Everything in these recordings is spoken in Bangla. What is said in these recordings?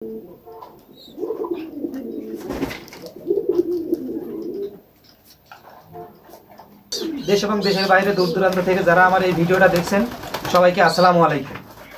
দেশ এবং দেশের বাইরে দূর দূরান্ত থেকে যারা আমার এই ভিডিওটা দেখছেন সবাইকে আসসালামু আলাইকুম।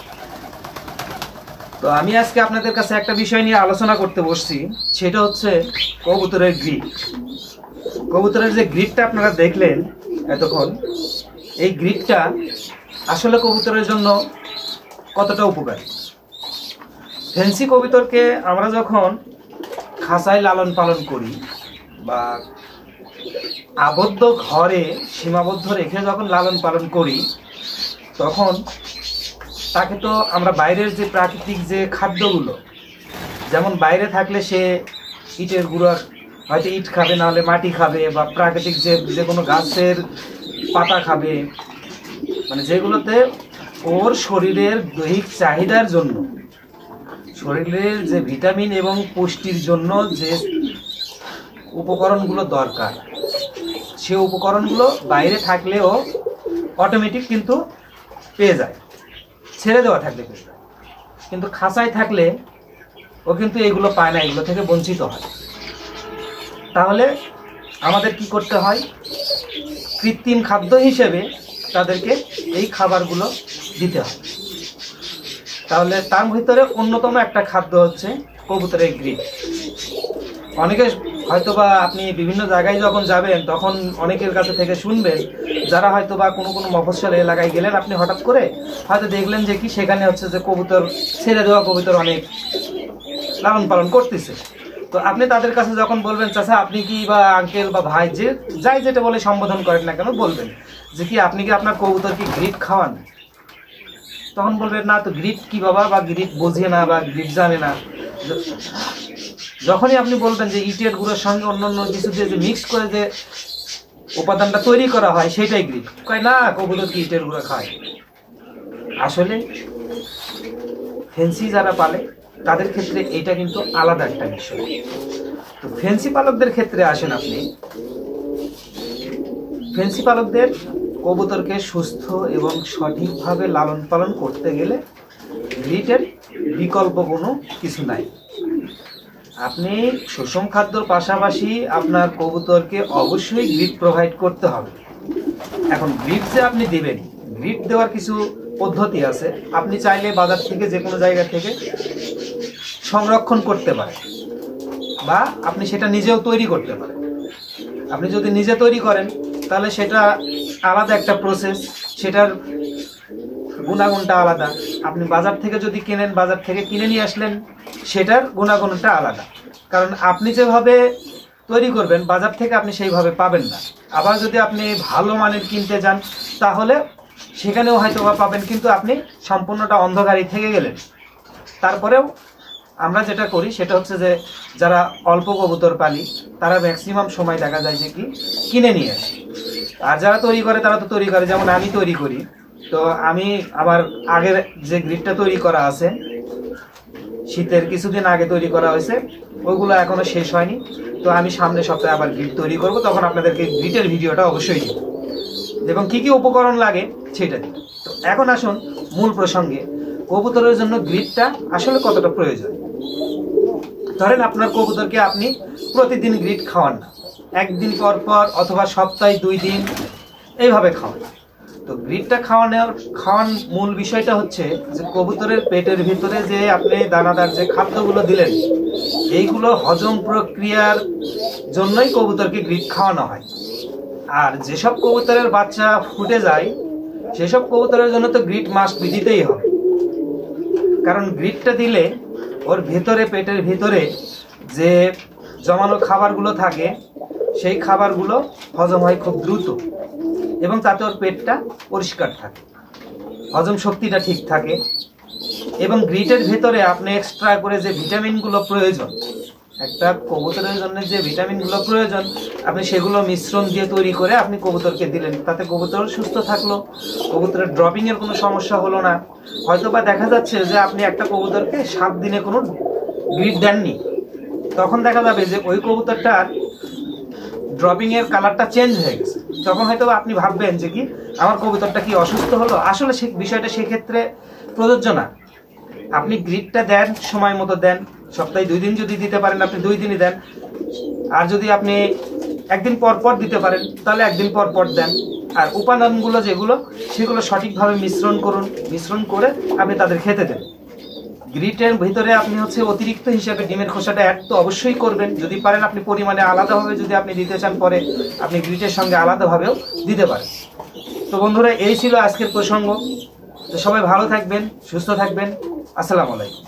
তো আমি আজকে আপনাদের কাছে একটা বিষয় নিয়ে আলোচনা করতে বসছি, সেটা হচ্ছে কবুতরের গ্রিড। কবুতরের যে গ্রিডটা আপনারা দেখলেন এতক্ষণ, এই গ্রিডটা আসলে কবুতরের জন্য কতটা উপকারী। ফ্যান্সি কবুতরকে আমরা যখন খাঁচায় লালন পালন করি বা আবদ্ধ ঘরে সীমাবদ্ধ রেখে যখন লালন পালন করি, তখন তাকে তো আমরা বাইরের যে প্রাকৃতিক যে খাদ্যগুলো, যেমন বাইরে থাকলে সে ইটের গুঁড়ার হয়তো ইট খাবে, নাহলে মাটি খাবে, বা প্রাকৃতিক যে কোনো গাছের পাতা খাবে, মানে যেগুলোতে ওর শরীরের দৈহিক চাহিদার জন্য, শরীরের যে ভিটামিন এবং পুষ্টির জন্য যে উপকরণগুলো দরকার, সে উপকরণগুলো বাইরে থাকলেও অটোমেটিক কিন্তু পেয়ে যায়, ছেড়ে দেওয়া থাকলে পেয়ে যায়। কিন্তু খাঁচায় থাকলে ও কিন্তু এগুলো পায় না, এগুলো থেকে বঞ্চিত হয়। তাহলে আমাদের কি করতে হয়? কৃত্রিম খাদ্য হিসেবে তাদেরকে এই খাবারগুলো দিতে হয়। তাহলে তার ভিতরে অন্যতম একটা খাদ্য হচ্ছে কবুতরের গ্রিড। অনেকে হয়তোবা আপনি বিভিন্ন জায়গায় যখন যাবেন তখন অনেকের কাছে থেকে শুনবেন, যারা হয়তোবা কোনো মফস্বল এলাকায় গেলেন, আপনি হঠাৎ করে হয়তো দেখলেন যে কি সেখানে হচ্ছে যে কবুতর, ছেড়ে দেওয়া কবুতর অনেক লালন পালন করতেছে। তো আপনি তাদের কাছে যখন বলবেন, চাচা আপনি কি, বা আঙ্কেল বা ভাই, যে যাই যেটা বলে সম্বোধন করেন না কেন, বলবেন যে কি আপনি কি আপনার কবুতরকে গ্রিড খাওয়ান? তখন বলবেন না তো, গ্রিড কি বাবা, বা গ্রিড বোঝে না বা গ্রিড জানে না। যখনই আপনি বলবেন যে ইটের গুঁড়োর সঙ্গে অন্যান্য কিছু দিয়ে যে মিক্স করে যে উপাদানটা তৈরি করা হয় সেটাই গ্রিড, কয় না কবুতর কি ইটের গুঁড়ো খায়। আসলে ফ্যান্সি যারা পালে তাদের ক্ষেত্রে এটা কিন্তু আলাদা একটা বিষয়। তো ফ্যান্সি পালকদের ক্ষেত্রে আসেন আপনি, ফ্যান্সি পালকদের কবুতরকে সুস্থ এবং সঠিকভাবে লালন পালন করতে গেলে গ্রিডের বিকল্প কোনো কিছু নাই। আপনি সুষম খাদ্যর পাশাপাশি আপনার কবুতরকে অবশ্যই গ্রিড প্রোভাইড করতে হবে। এখন গ্রিড যে আপনি দিবেন, গ্রিড দেওয়ার কিছু পদ্ধতি আছে। আপনি চাইলে বাজার থেকে যে কোনো জায়গা থেকে সংরক্ষণ করতে পারেন, বা আপনি সেটা নিজেও তৈরি করতে পারেন। আপনি যদি নিজে তৈরি করেন তাহলে সেটা আলাদা একটা প্রসেস, সেটার গুণাগুণটা আলাদা। আপনি বাজার থেকে যদি কেনেন, বাজার থেকে কিনে নিয়ে আসলেন, সেটার গুণাগুণটা আলাদা। কারণ আপনি যেভাবে তৈরি করবেন বাজার থেকে আপনি সেইভাবে পাবেন না। আবার যদি আপনি ভালো মানের কিনতে যান তাহলে সেখানেও হয়তো বা পাবেন, কিন্তু আপনি সম্পূর্ণটা অন্ধকারই থেকে গেলেন। তারপরেও আমরা যেটা করি সেটা হচ্ছে যে যারা অল্প কবুতর পালি তারা ম্যাক্সিমাম সময় দেখা যায় যে কি কিনে নিয়ে আসে। আর যারা তৈরি করে তারা তো তৈরি করে, যেমন আমি তৈরি করি। তো আমি আমার আগের যে গ্রিডটা তৈরি করা আছে, শীতের কিছুদিন আগে তৈরি করা হয়েছে, ওইগুলো এখনো শেষ হয়নি। তো আমি সামনের সপ্তাহে আবার গ্রিড তৈরি করব, তখন আপনাদেরকে গ্রিডের ভিডিওটা অবশ্যই দিব এবং কি কি উপকরণ লাগে সেটা দিব। তো এখন আসুন মূল প্রসঙ্গে, কবুতরের জন্য গ্রিডটা আসলে কতটা প্রয়োজন। ধরেন আপনার কবুতরকে আপনি প্রতিদিন গ্রিড খাওয়ান না, একদিন পর পর অথবা সপ্তাহে 2 দিন এইভাবে খাওয়ান। তো গ্রিডটা খাওয়ান মূল বিষয়টা হচ্ছে যে কবুতরের পেটের ভিতরে যে আপনি দানাদার যে খাদ্যগুলো দিলেন, এইগুলো হজম প্রক্রিয়ার জন্যই কবুতরকে গ্রিড খাওয়ানো হয়। আর যেসব কবুতরের বাচ্চা ফুটে যায় সেসব কবুতরের জন্য তো গ্রিড মাস্ট বি দিতেই হবে। কারণ গ্রিডটা দিলে ওর ভেতরে, পেটের ভিতরে যে জমানো খাবারগুলো থাকে সেই খাবারগুলো হজম হয় খুব দ্রুত, এবং তাতে ওর পেটটা পরিষ্কার থাকে, হজম শক্তিটা ঠিক থাকে। এবং গ্রিডের ভেতরে আপনি এক্সট্রা করে যে ভিটামিনগুলো প্রয়োজন, একটা কবুতরের জন্য যে ভিটামিনগুলো প্রয়োজন, আপনি সেগুলো মিশ্রণ দিয়ে তৈরি করে আপনি কবুতরকে দিলেন। তাতে কবুতর সুস্থ থাকলো, কবুতরের ড্রপিংয়ের কোনো সমস্যা হলো না। হয়তো বা দেখা যাচ্ছে যে আপনি একটা কবুতরকে 7 দিনে কোনো গ্রিড দেননি, তখন দেখা যাবে যে ওই কবুতরটার ড্রপিংয়ের কালারটা চেঞ্জ হয়ে গেছে। তখন হয়তো আপনি ভাববেন যে কি আমার কবুতরটা কি অসুস্থ হলো। আসলে সে বিষয়টা সেক্ষেত্রে প্রযোজ্য না। আপনি গ্রিডটা দেন সময় মতো দেন, সপ্তাহে 2 দিন যদি দিতে পারেন আপনি 2 দিনই দেন, আর যদি আপনি একদিন পর পর দিতে পারেন তাহলে একদিন পর পর দেন। আর উপাদানগুলো যেগুলো সেগুলো সঠিকভাবে মিশ্রণ করুন, মিশ্রণ করে আপনি তাদের খেতে দেন। গ্রিটের ভিতরে আপনি অতিরিক্ত হিসেবে ডিমের খোসাটা অ্যাড তো অবশ্যই করবেন, যদি পারেন আপনি পরিমাণে আলাদাভাবে যদি আপনি দিতে চান পরে আপনি গ্রিটের সঙ্গে আলাদাভাবেও দিতে পারেন। তো বন্ধুরা, এই ছিল আজকের প্রসঙ্গ। তো সবাই ভালো থাকবেন, সুস্থ থাকবেন। আসসালামু আলাইকুম।